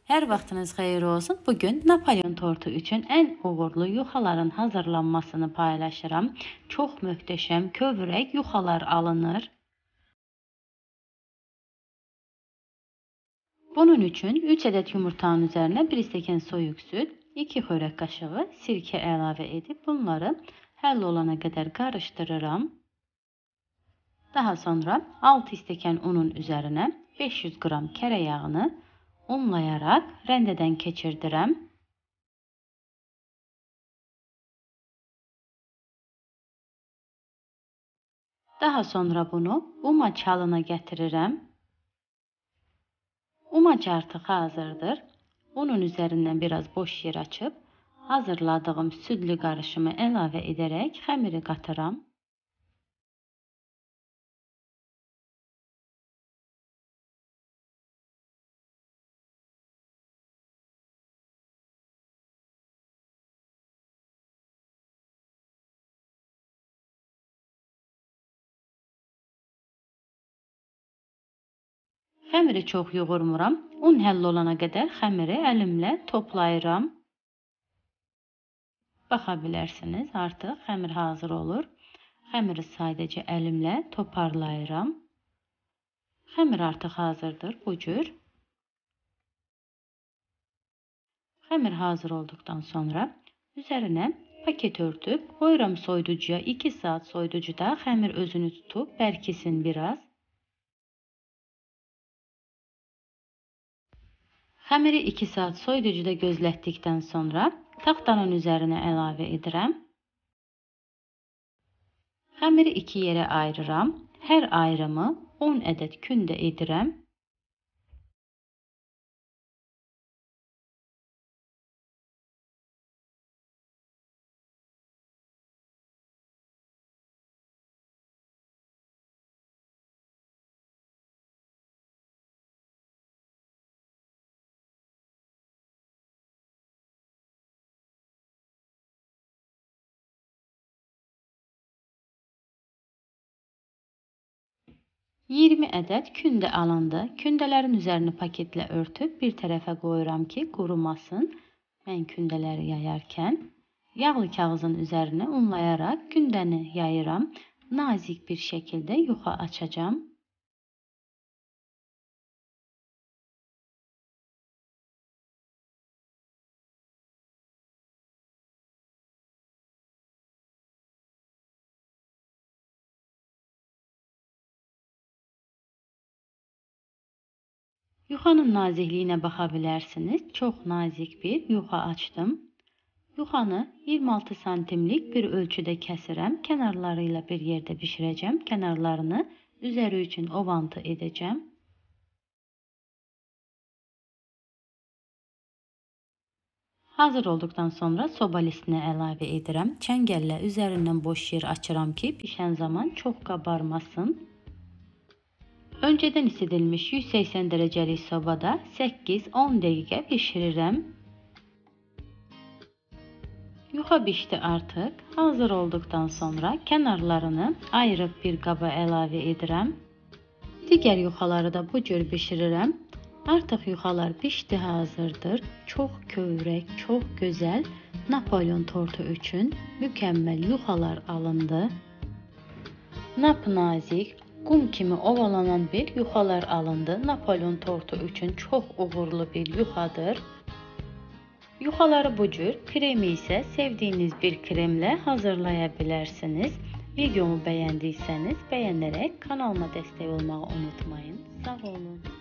Hər vaxtınız xeyir olsun. Bugün Napolyon tortu üçün ən uğurlu yuxaların hazırlanmasını paylaşıram. Çox möhtəşəm kövrək yuxalar alınır. Bunun üçün 3 ədəd yumurtanın üzərinə 1 stəkan soyuq süd, 2 xörək qaşığı sirkə əlavə edib bunları həll olana qədər qarışdırıram. Daha sonra 6 stəkan unun üzərinə 500 qram kərə yağını unlayarak rendeden keçirdirəm. Daha sonra bunu umaç halına gətirirəm. Umaç artıq hazırdır. Unun üzərindən biraz boş yer açıb hazırladığım südlü qarışımı əlavə edərək xəmiri qatıram. Xəmiri çox yoğurmuram. Un həll olana qədər xəmiri əlimlə toplayıram. Baxa bilərsiniz, artıq xəmir hazır olur. Xəmiri sadəcə əlimlə toparlayıram. Xəmir artıq hazırdır bu cür. Xəmir hazır olduqdan sonra üzərinə paket örtüb qoyuram soyuducuya. 2 saat soyuducuda xəmir özünü tutub bərkisin biraz. Xəmiri 2 saat soyuducuda gözlətdikdən sonra taxtanın üzərinə əlavə edirəm. Xəmiri 2 yerə ayırıram. Hər ayrımı 10 ədəd kündə edirəm. $20 ədəd kündə alındı. Kündələrin üzərini paketlə örtüb bir tərəfə qoyuram ki, qurumasın. Mən kündələri yayarkən yağlı kağızın üzərinə unlayaraq kündəni yayıram. Nazik bir şəkildə yuxa açacağım. Yuxanın nazikliyinə baxa bilərsiniz. Çox nazik bir yuxa açdım. Yuxanı 26 santimlik bir ölçüdə kəsirəm. Kənarları ilə bir yerdə bişirəcəm. Kənarlarını üzəri üçün ovantı edəcəm. Hazır olduqdan sonra soba listinə əlavə edirəm. Çəngəllə üzərindən boş yer açıram ki, bişən zaman çox qabarmasın. Önceden isidilmiş 180 derecelik sobada 8-10 dəqiqə bişirirəm. Yuxa bişdi artıq. Hazır olduqdan sonra kənarlarını ayırıb bir qaba əlavə edirəm. Digər yuxaları da bu cür bişirirəm. Artıq yuxalar bişdi, hazırdır. Çox kövrək, çox gözəl Napolyon tortu üçün mükəmməl yuxalar alındı. Napnazik, qum kimi ovalanan bir yuxalar alındı. Napolyon tortu üçün çox uğurlu bir yuxadır. Yuxaları bu cür, kremi isə sevdiyiniz bir kremlə hazırlaya bilərsiniz. Videomu bəyəndiysəniz bəyənərək kanalıma dəstək olmağı unutmayın. Sağ olun.